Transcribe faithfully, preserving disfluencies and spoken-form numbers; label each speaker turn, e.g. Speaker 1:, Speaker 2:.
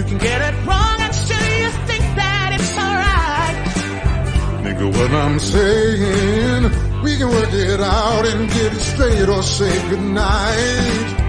Speaker 1: can get it wrong and still you think that it's alright.
Speaker 2: Nigga, what I'm saying, we can work it out and get it straight or say goodnight.